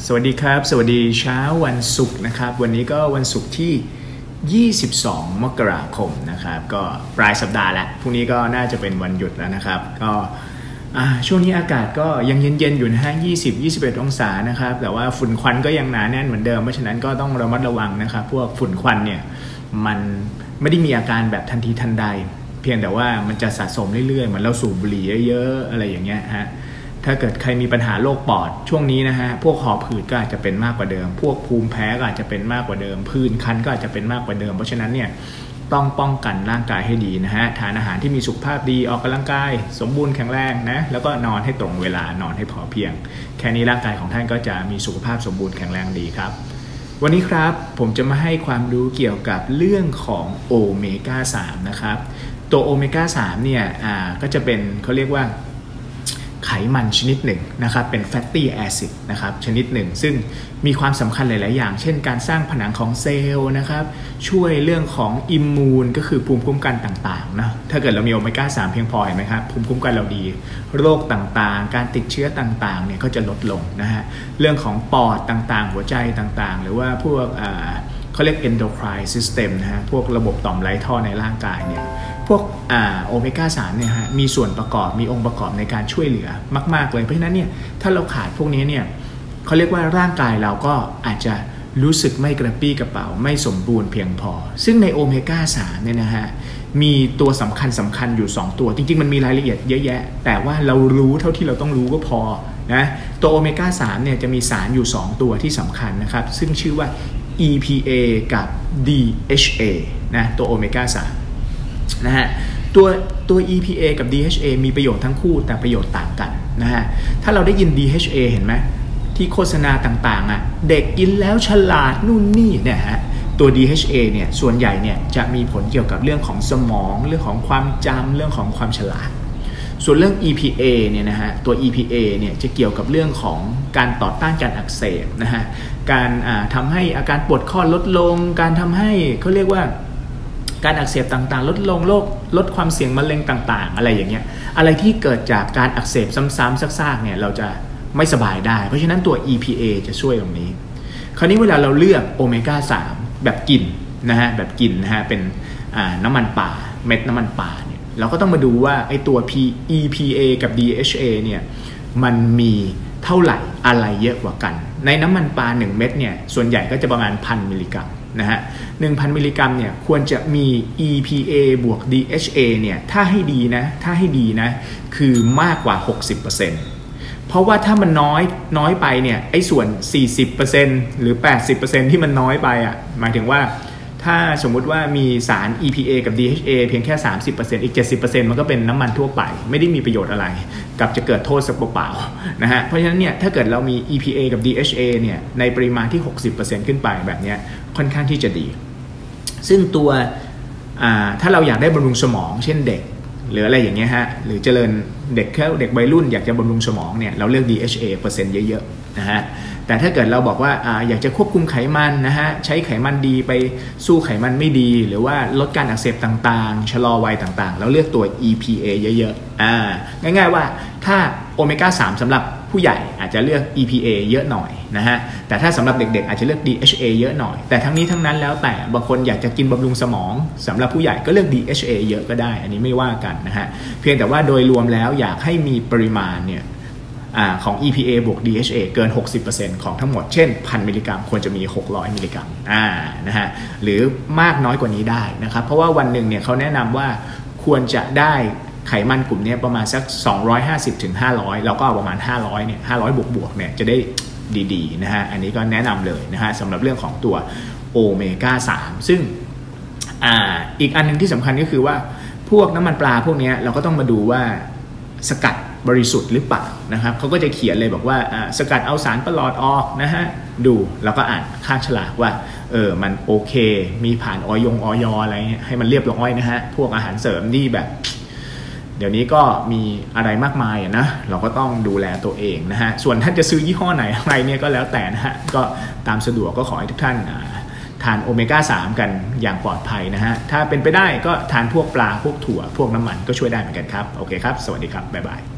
สวัสดีครับสวัสดีเช้าวันศุกร์นะครับวันนี้ก็วันศุกร์ที่22มกราคมนะครับก็ปลายสัปดาห์แล้วพรุ่งนี้ก็น่าจะเป็นวันหยุดแล้วนะครับก็ช่วงนี้อากาศก็ยังเย็นๆอยู่นะฮะ20-21 องศานะครับแต่ว่าฝุ่นควันก็ยังหนาแน่นเหมือนเดิมเพราะฉะนั้นก็ต้องระมัดระวังนะครับพวกฝุ่นควันเนี่ยมันไม่ได้มีอาการแบบทันทีทันใดเพียงแต่ว่ามันจะสะสมเรื่อยๆเหมือนเราสูบบุหรี่เยอะๆอะไรอย่างเงี้ยฮะถ้าเกิดใครมีปัญหาโรคปอดช่วงนี้นะฮะพวกหอบหืดก็อาจจะเป็นมากกว่าเดิมพวกภูมิแพ้ก็อาจจะเป็นมากกว่าเดิมผื่นคันก็อาจจะเป็นมากกว่าเดิมเพราะฉะนั้นเนี่ยต้องป้องกันร่างกายให้ดีนะฮะทานอาหารที่มีสุขภาพดีออกกำลังกายสมบูรณ์แข็งแรงนะแล้วก็นอนให้ตรงเวลานอนให้พอเพียงแค่นี้ร่างกายของท่านก็จะมีสุขภาพสมบูรณ์แข็งแรงดีครับวันนี้ครับผมจะมาให้ความรู้เกี่ยวกับเรื่องของโอเมก้า3นะครับตัวโอเมก้า3เนี่ยก็จะเป็นเขาเรียกว่าไขมันชนิดหนึ่งนะครับเป็น fatty acid นะครับชนิดหนึ่งซึ่งมีความสำคัญหลายๆอย่างเช่นการสร้างผนังของเซลล์นะครับช่วยเรื่องของอิมมูนก็คือภูมิคุ้มกันต่างๆนะถ้าเกิดเรามีโอเมก้า3เพียงพอเห็นไหมครับภูมิคุ้มกันเราดีโรคต่างๆการติดเชื้อต่างๆเนี่ยก็จะลดลงนะฮะเรื่องของปอดต่างๆหัวใจต่างๆหรือว่าพวกเขาเรียก endocrine system นะฮะพวกระบบต่อมไร้ท่อในร่างกายเนี่ยพวกโอเมก้า3เนี่ยฮะมีส่วนประกอบมีองค์ประกอบในการช่วยเหลือมากๆเลยเพราะฉะนั้นเนี่ยถ้าเราขาดพวกนี้เนี่ยเขาเรียกว่าร่างกายเราก็อาจจะรู้สึกไม่กระปรี้กระเป๋าไม่สมบูรณ์เพียงพอซึ่งในโอเมก้า3เนี่ยนะฮะมีตัวสำคัญอยู่2ตัวจริงๆมันมีรายละเอียดเยอะแยะแต่ว่าเรารู้เท่าที่เราต้องรู้ก็พอนะตัวโอเมก้า3เนี่ยจะมีสารอยู่2ตัวที่สำคัญนะครับซึ่งชื่อว่า EPA กับ DHA นะตัวโอเมก้า3นะฮะตัว EPA กับ DHA มีประโยชน์ทั้งคู่แต่ประโยชน์ต่างกันนะฮะถ้าเราได้ยิน DHA เห็นไหมที่โฆษณาต่างๆเด็กกินแล้วฉลาดนู่นนี่เนี่ยฮะตัว DHA เนี่ยส่วนใหญ่เนี่ยจะมีผลเกี่ยวกับเรื่องของสมองเรื่องของความจำเรื่องของความฉลาดส่วนเรื่อง EPA เนี่ยนะฮะตัว EPA เนี่ยจะเกี่ยวกับเรื่องของการต่อต้านการอักเสบนะฮะการทำให้อาการปวดข้อลดลงการทำให้เขาเรียกว่าการอักเสบต่างๆลดลงลดความเสี่ยงมะเร็งต่างๆอะไรอย่างเงี้ยอะไรที่เกิดจากการอักเสบซ้ำๆซากๆเนี่ยเราจะไม่สบายได้เพราะฉะนั้นตัว EPA จะช่วยตรงนี้คราวนี้เวลาเราเลือกโอเมก้า3แบบกินนะฮะแบบกินนะฮะเป็นน้ำมันป่าเม็ดน้ำมันป่าเนี่ยเราก็ต้องมาดูว่าไอ้ตัว EPA กับ DHA เนี่ยมันมีเท่าไหร่อะไรเยอะกว่ากันในน้ำมันปลา1เม็ดเนี่ยส่วนใหญ่ก็จะประมาณ 1,000 มิลลิกรัมนะฮะ 1,000 มิลลิกรัมเนี่ยควรจะมี EPA บวก DHA เนี่ยถ้าให้ดีนะคือมากกว่า 60% เพราะว่าถ้ามันน้อยไปเนี่ยไอ้ส่วน 40% หรือ 80% ที่มันน้อยไปหมายถึงว่าถ้าสมมุติว่ามีสาร EPA กับ DHA เพียงแค่ 30% อีก 70% มันก็เป็นน้ำมันทั่วไปไม่ได้มีประโยชน์อะไรกับจะเกิดโทษสักเปล่าๆนะฮะเพราะฉะนั้นเนี่ยถ้าเกิดเรามี EPA กับ DHA เนี่ยในปริมาณที่ 60% ขึ้นไปแบบนี้ค่อนข้างที่จะดีซึ่งตัวถ้าเราอยากได้บำรุงสมองเช่นเด็กหรืออะไรอย่างเงี้ยฮะหรือเจริญเด็กวัยรุ่นอยากจะบำรุงสมองเนี่ยเราเลือก DHA เปอร์เซ็นต์เยอะๆนะฮะแต่ถ้าเกิดเราบอกว่าอยากจะควบคุมไขมันนะฮะใช้ไขมันดีไปสู้ไขมันไม่ดีหรือว่าลดการอักเสบต่างๆชะลอวัยต่างๆเราเลือกตัว EPA เยอะๆง่ายๆว่าถ้าโอเมก้า3สำหรับผู้ใหญ่อาจจะเลือก EPA เยอะหน่อยนะฮะแต่ถ้าสำหรับเด็กๆอาจจะเลือก DHA เยอะหน่อยแต่ทั้งนี้ทั้งนั้นแล้วแต่บางคนอยากจะกินบำรุงสมองสำหรับผู้ใหญ่ก็เลือก DHA เยอะก็ได้อันนี้ไม่ว่ากันนะฮะเพียงแต่ว่าโดยรวมแล้วอยากให้มีปริมาณเนี่ยของ EPA บวก DHA เกิน 60% ของทั้งหมดเช่น 1,000 มิลลิกรัมควรจะมี600มิลลิกรัมนะฮะหรือมากน้อยกว่านี้ได้นะครับเพราะว่าวันหนึ่งเนี่ยเขาแนะนำว่าควรจะได้ไขมันกลุ่มนี้ประมาณสัก250ถึง500เราก็เอาประมาณ500เนี่ย500บวกเนี่ยจะได้ดีๆนะฮะอันนี้ก็แนะนำเลยนะฮะสำหรับเรื่องของตัวโอเมก้า3ซึ่งอีกอันนึงที่สำคัญก็คือว่าพวกน้ำมันปลาพวกนี้เราก็ต้องมาดูว่าสกัดบริสุทธิ์หรือเปล่านะครับเขาก็จะเขียนเลยบอกว่าสกัดเอาสารประหลอดออกนะฮะดูแล้วก็อ่านข้างฉลากว่ามันโอเคมีผ่านอยอะไรให้มันเรียบร้อยนะฮะพวกอาหารเสริมที่แบบเดี๋ยวนี้ก็มีอะไรมากมายนะเราก็ต้องดูแลตัวเองนะฮะส่วนท่านจะซื้อยี่ห้อไหนอะไรเนี่ยก็แล้วแต่นะฮะก็ตามสะดวกก็ขอให้ทุกท่านทานโอเมก้า3กันอย่างปลอดภัยนะฮะถ้าเป็นไปได้ก็ทานพวกปลาพวกถั่วพวกน้ำมันก็ช่วยได้เหมือนกันครับโอเคครับสวัสดีครับบ๊ายบาย